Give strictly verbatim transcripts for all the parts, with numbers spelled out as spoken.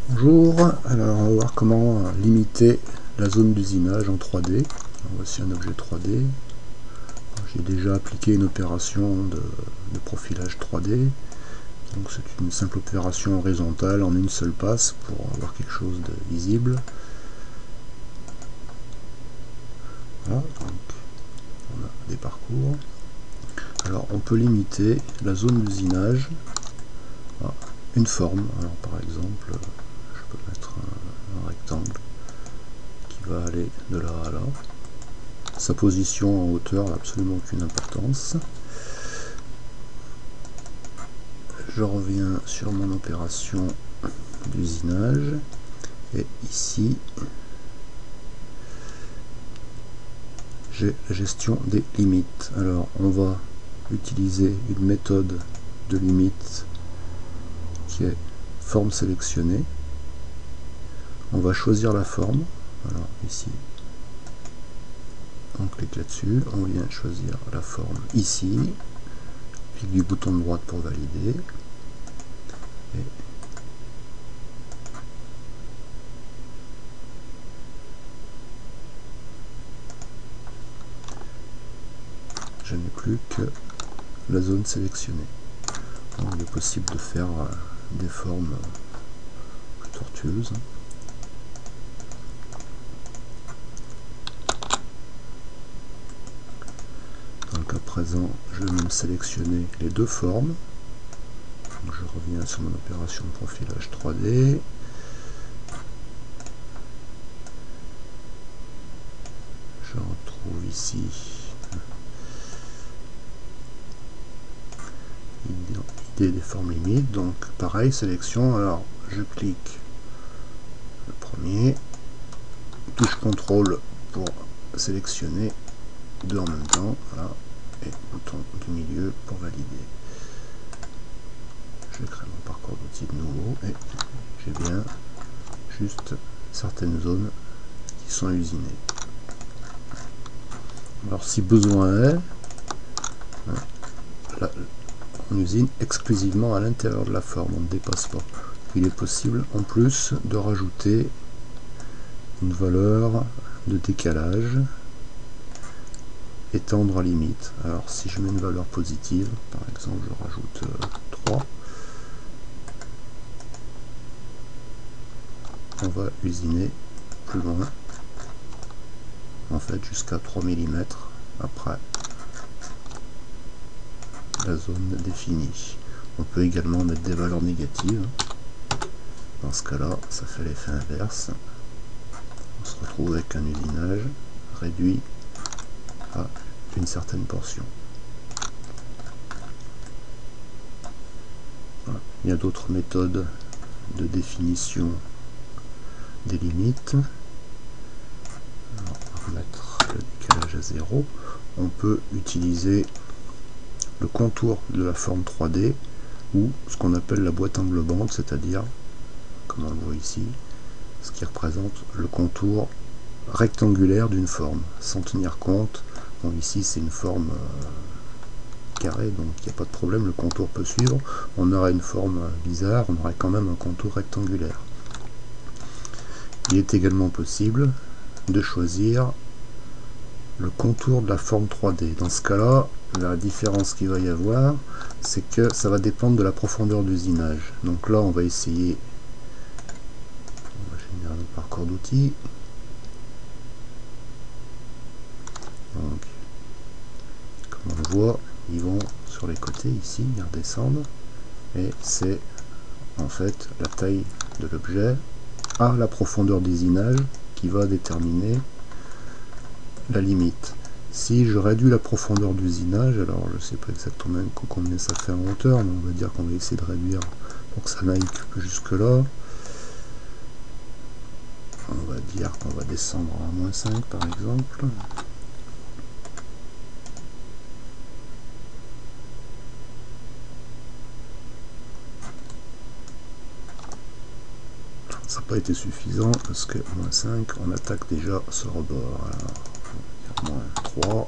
Bonjour, alors on va voir comment limiter la zone d'usinage en trois D. Alors, voici un objet trois D. J'ai déjà appliqué une opération de, de profilage trois D. Donc c'est une simple opération horizontale en une seule passe pour avoir quelque chose de visible. Voilà, donc on a des parcours. Alors on peut limiter la zone d'usinage à une forme. Alors par exemple, je peux mettre un, un rectangle qui va aller de là à là. Sa position en hauteur n'a absolument aucune importance. Je reviens sur mon opération d'usinage et ici j'ai la gestion des limites. Alors on va utiliser une méthode de limite qui est forme sélectionnée. On va choisir la forme. Alors ici on clique là-dessus, on vient choisir la forme ici, clic du bouton de droite pour valider et je n'ai plus que la zone sélectionnée. Donc, il est possible de faire des formes plus tortueuses. Donc à présent, je vais même sélectionner les deux formes. Donc, je reviens sur mon opération de profilage trois D. Je retrouve ici idée des formes limites. Donc pareil, sélection. Alors je clique le premier, touche contrôle pour sélectionner deux en même temps, voilà, et bouton du milieu pour valider. Je crée mon parcours d'outil de nouveau et j'ai bien juste certaines zones qui sont usinées. Alors si besoin est, là, on usine exclusivement à l'intérieur de la forme, on ne dépasse pas. Il est possible en plus de rajouter une valeur de décalage, étendre à limite. Alors si je mets une valeur positive, par exemple je rajoute euh, trois, on va usiner plus loin, en fait jusqu'à trois millimètres après la zone définie. On peut également mettre des valeurs négatives. Dans ce cas-là, ça fait l'effet inverse. On se retrouve avec un usinage réduit à une certaine portion. Voilà. Il y a d'autres méthodes de définition des limites. Alors, on va remettre le décalage à zéro. On peut utiliser le contour de la forme trois D ou ce qu'on appelle la boîte englobante, c'est-à-dire, comme on le voit ici, ce qui représente le contour rectangulaire d'une forme, sans tenir compte. Bon, ici c'est une forme euh, carrée, donc il n'y a pas de problème, le contour peut suivre. On aurait une forme bizarre, on aurait quand même un contour rectangulaire. Il est également possible de choisir le contour de la forme trois D. Dans ce cas-là, la différence qu'il va y avoir, c'est que ça va dépendre de la profondeur d'usinage. Donc là, on va essayer, on va générer un parcours d'outils. Donc, comme on le voit, ils vont sur les côtés ici, ils redescendent, et c'est en fait la taille de l'objet à la profondeur d'usinage qui va déterminer la limite. Si je réduis la profondeur d'usinage, alors je ne sais pas exactement combien ça fait en hauteur, mais on va dire qu'on va essayer de réduire pour que ça n'aille que jusque là. On va dire qu'on va descendre à moins cinq par exemple. Ça n'a pas été suffisant parce que moins cinq, on attaque déjà ce rebord. Alors, moins trois.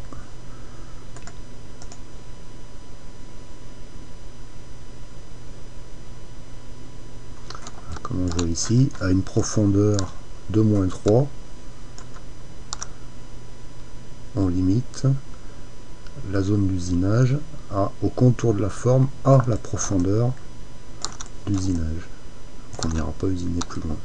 comme on voit ici, à une profondeur de moins trois, on limite la zone d'usinage à, au contour de la forme à la profondeur d'usinage. Donc on n'ira pas usiner plus loin.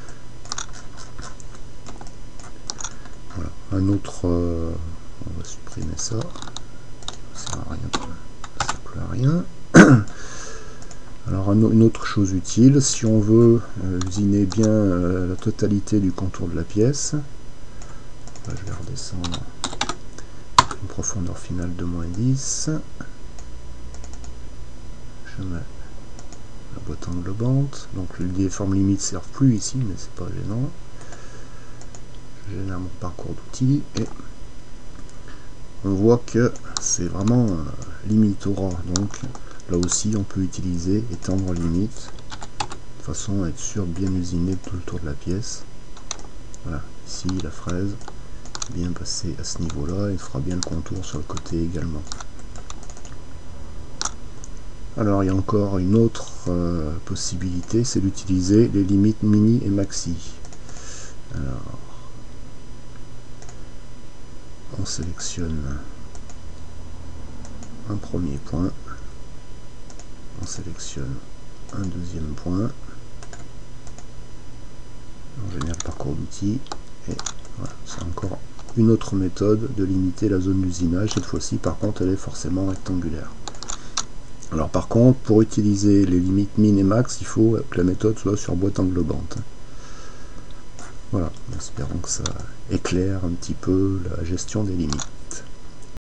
Voilà. Un autre, euh, on va supprimer ça, ça sert à rien, ça sert à rien. Alors un, une autre chose utile, si on veut euh, usiner bien euh, la totalité du contour de la pièce, là, je vais redescendre une profondeur finale de moins dix. Je mets la boîte englobante, donc les formes limites ne servent plus ici, mais c'est pas gênant. Je génère mon parcours d'outils et on voit que c'est vraiment euh, limite au ras, donc là aussi on peut utiliser étendre limite de façon à être sûr de bien usiner tout le tour de la pièce. Voilà, ici la fraise bien passée à ce niveau là, il fera bien le contour sur le côté également. Alors il y a encore une autre euh, possibilité, c'est d'utiliser les limites mini et maxi. Alors on sélectionne un premier point, on sélectionne un deuxième point, on génère le parcours d'outils et voilà, c'est encore une autre méthode de limiter la zone d'usinage. Cette fois-ci par contre elle est forcément rectangulaire. Alors par contre, pour utiliser les limites min et max, il faut que la méthode soit sur boîte englobante. Voilà, espérons que ça éclaire un petit peu la gestion des limites.